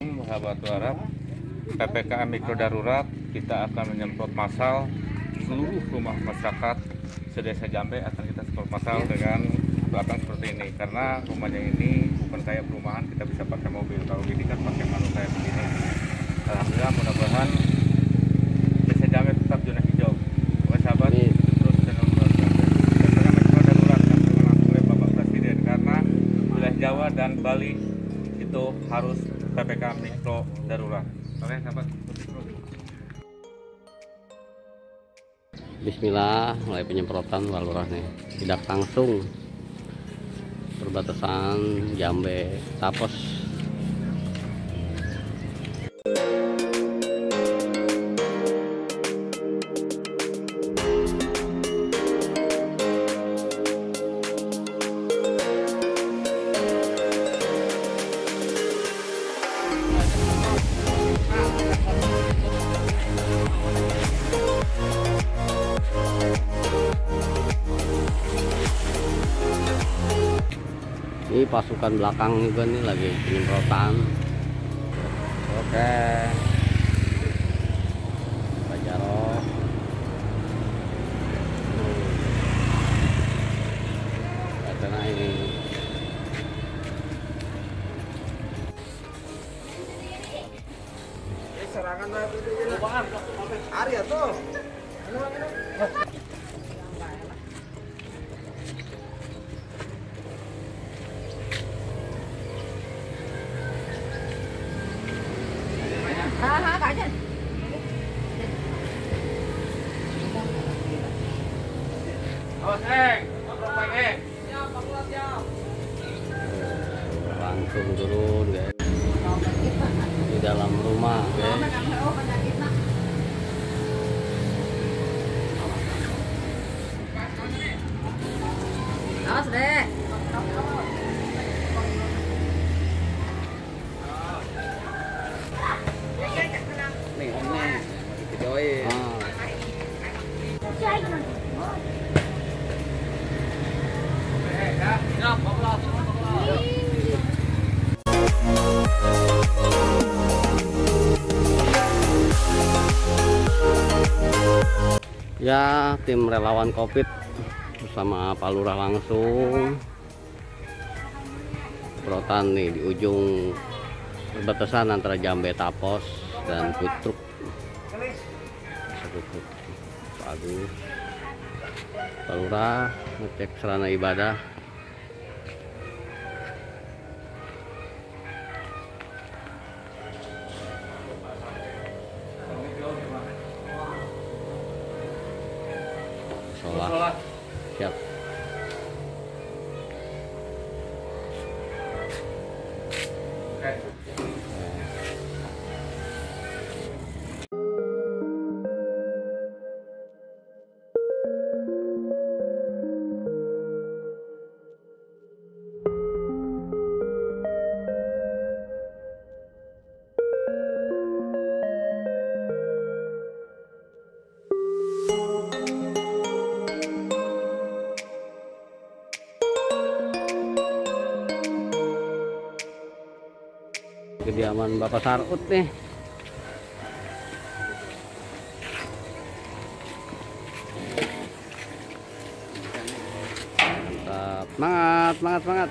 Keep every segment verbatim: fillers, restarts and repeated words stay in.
Sahabat Warap, P P K M Mikro Darurat, kita akan menyemprot massal seluruh rumah masyarakat sedesa Jambe. Akan kita semprot massal dengan belakang seperti ini, karena rumahnya ini bukan kayak perumahan kita bisa pakai mobil. Kalau ini kan pakai manual kayak begini. Alhamdulillah, mudah-mudahan desa Jambe tetap zona hijau. Oke sahabat, terus channel P P K M Mikro Darurat yang dilakukan oleh Bapak Presiden, karena wilayah Jawa dan Bali itu harus P P K M Mikro Darurat. Oke sahabat. Bismillah, mulai penyemprotan walurah nih. Tidak langsung perbatasan Jambe Tapos. Ini pasukan belakang juga nih lagi penyemprotan. Oke, Pak Jarod. Karena ini serangan Arya tuh. Haha, Kak Jen. Awas Eng, ngobrol Eng. langsung turun guys di dalam rumah guys. Awas deh. Nih, om nih. Videoin. Ah. Ya, tim relawan COVID bersama Pak Lurah langsung perotan nih di ujung perbatasan antara Jambe Tapos dan Kutruk. Kutruk. Pak Agus, Pak Lurah ngecek sarana ibadah. Sholat. Siap. Kediaman Bapak Sarut nih. Mantap, semangat, semangat, semangat.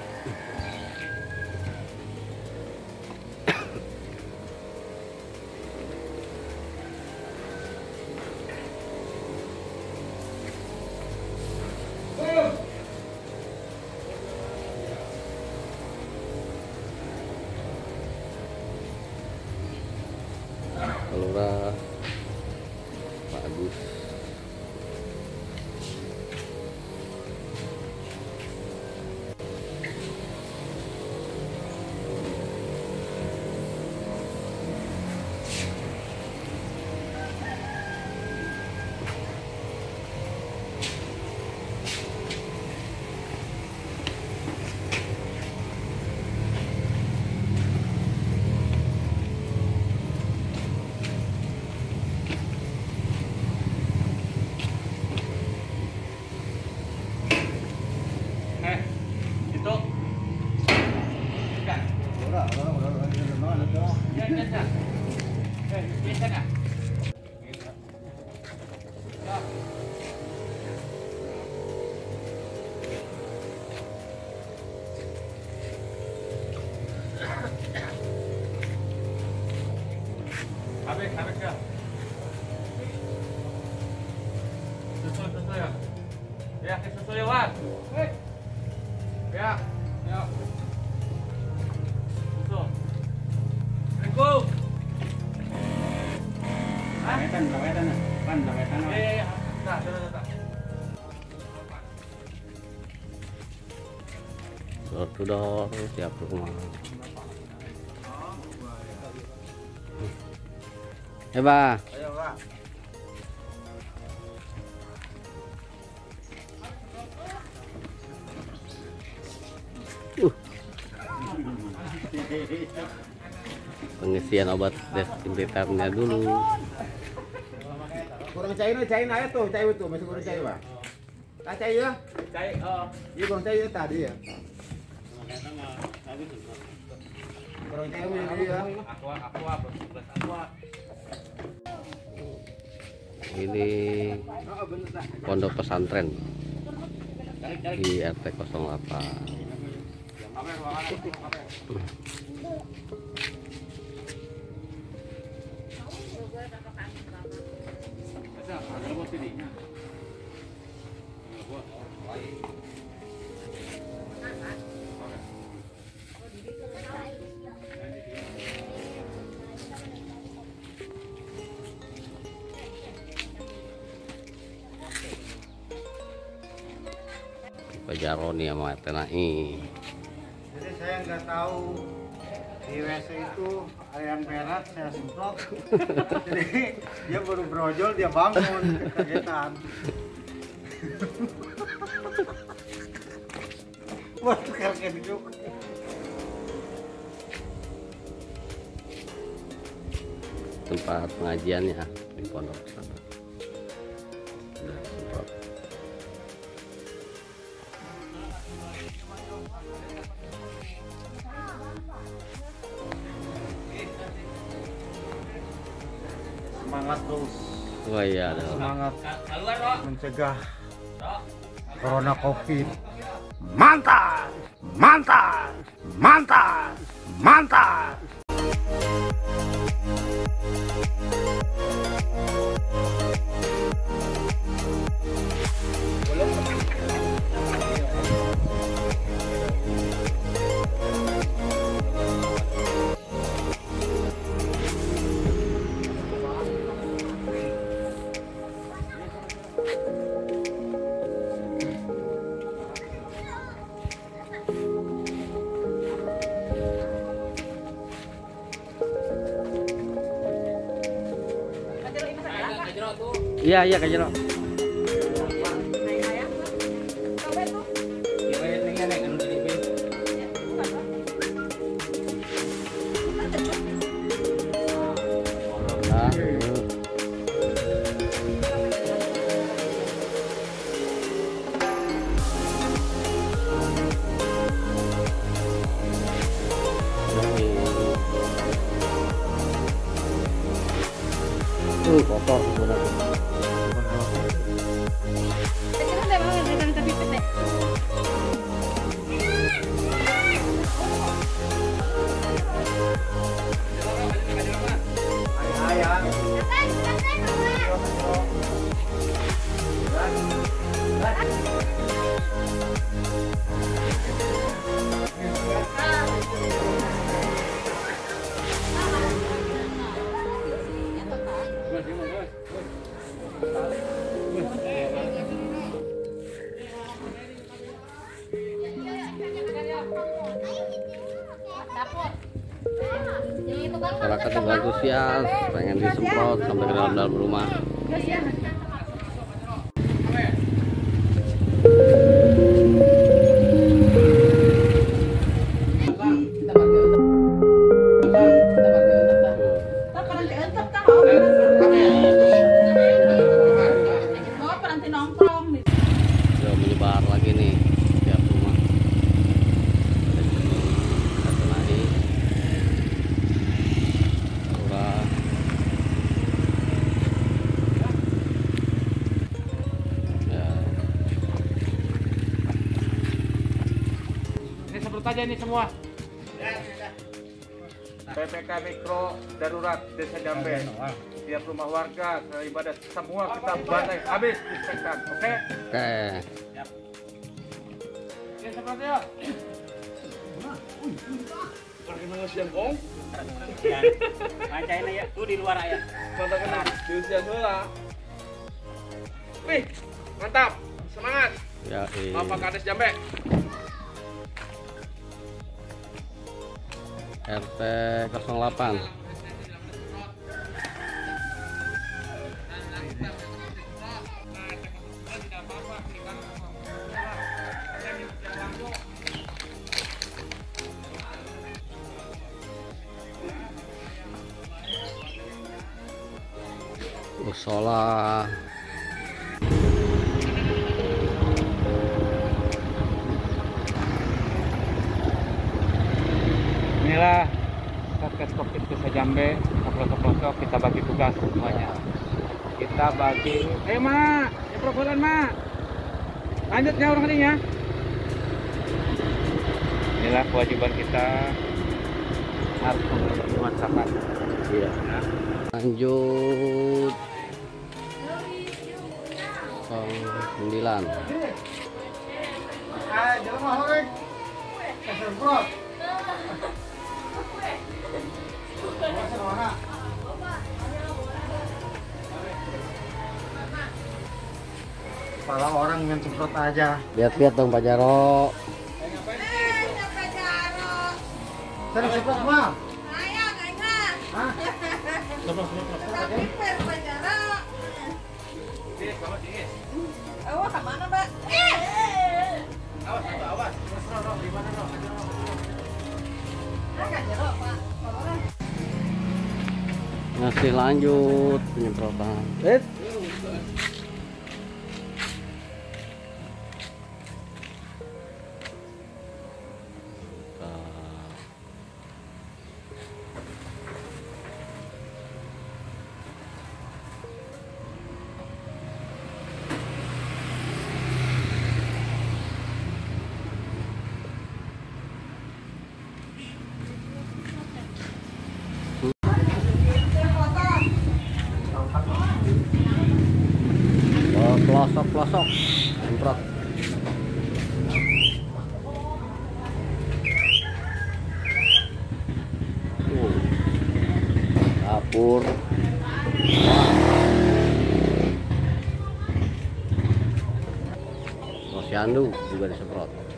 Lurah, Pak Agus. Habis, habis ya. Susu, susu ya. Ya, ke susu ya, Wan. Ya, ya. Susu. Assalamualaikum. Ah, Lawetan, lawetan, pan, lawetan. ya, ya, ya. Nah, sudah, sudah. Door to door tiap rumah. Eh, Pak. Ayo, Pak. Uh. Pengisian obat desinfektannya dulu. Kurang cair, cair aja tuh, cair tuh, masih kurang cair, Pak. Ah, cair ya? Cair, oh. Iya, kurang cair tadi ya. Kurang cair ini ya. Aqua, aqua, belas aqua. Ini pondok pesantren di R T nol delapan. Pak Jaroni sama Tenai. Jadi saya nggak tahu di W C itu ada yang merah, saya semprot. Jadi dia baru brojol, dia bangun, kagetan. Wah, kaget juga. Tempat pengajiannya di pondok sana. Semprot. Semangat terus, Oh iya, ada. semangat mencegah corona covid. Mantap, mantap, mantap, mantap. Iya, iya Kak Jero. Uh, kotor sebenarnya. Masyarakat juga antusias, pengen disemprot sampai ke dalam-dalam rumah. Sudah menyebar lagi nih tiap rumah. Kita naik. Semprot aja ini semua. P P K Mikro Darurat Desa Jambe. Tiap rumah warga, ibadah semua kita bantai habis disinfektan. Oke? Oke. Oke, semprot yuk. Bacain ya, tuh di luar aja. Mantap kena di usia sekolah. Wih, mantap. Semangat. Ya, Bapak Kades Jambe. R T nol delapan. Musola. Inilah Satgas Covid Desa Jambe, pelosok-pelosok kita bagi tugas semuanya. Kita bagi, eh mak, ya proposan mak. Lanjutnya orang ini ya. Inilah kewajiban kita harus menghadapi masyarakat. Iya. Ya. Lanjut. sembilan. Ah, jangan mau orang. Semprot. Kepala orang yang semprot aja. Lihat-lihat dong Pak Jaro. Saya semprot mah. Saya nggak ingat. Hah? Tapi berpenjara. Oh, kemana, Mbak? Awas, awas. Gimana, Roh? Nggak jeruk, Pak. Tolong. Masih lanjut penyemprotan. Eh. Oh, pelosok-pelosok semprot. Uh, dapur. Posyandu juga disemprot.